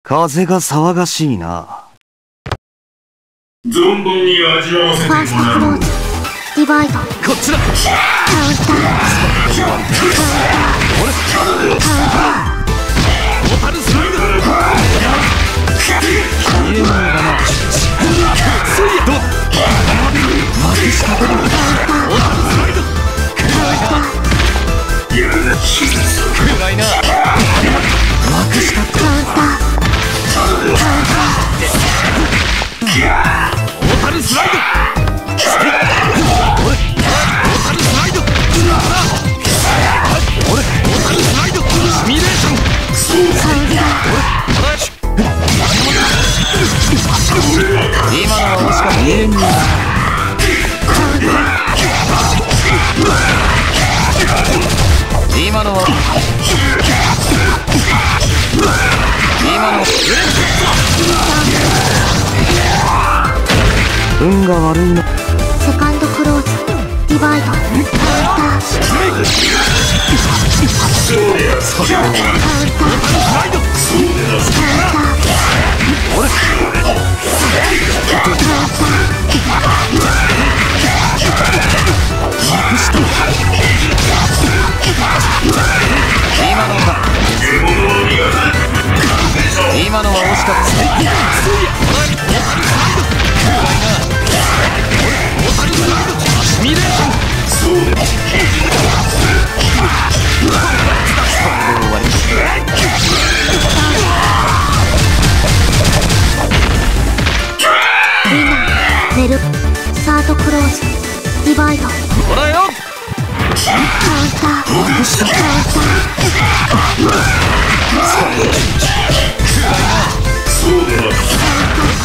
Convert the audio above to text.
風が騒がしいな。 存分に味わわせてもらう。 ファーストクローズディバイド。 こっちだ。 カウンターカウンターオパルスライド。見えないだな。そいやどうだ。まくし立てる。オパルスライド。暗いな。まくし立てる。 カウンターオパルスライド。俺オパルスライド。俺オパルスライド。シミュレーション。今のは惜しかった。永遠に今のは運が悪いな。 セカンドクローズディバイド。カウンターそれをカウンターライド。俺今のは惜しかった。シミュレーション。 ネルサードクローズディバイド。 ほらよ。 カウンターカウンター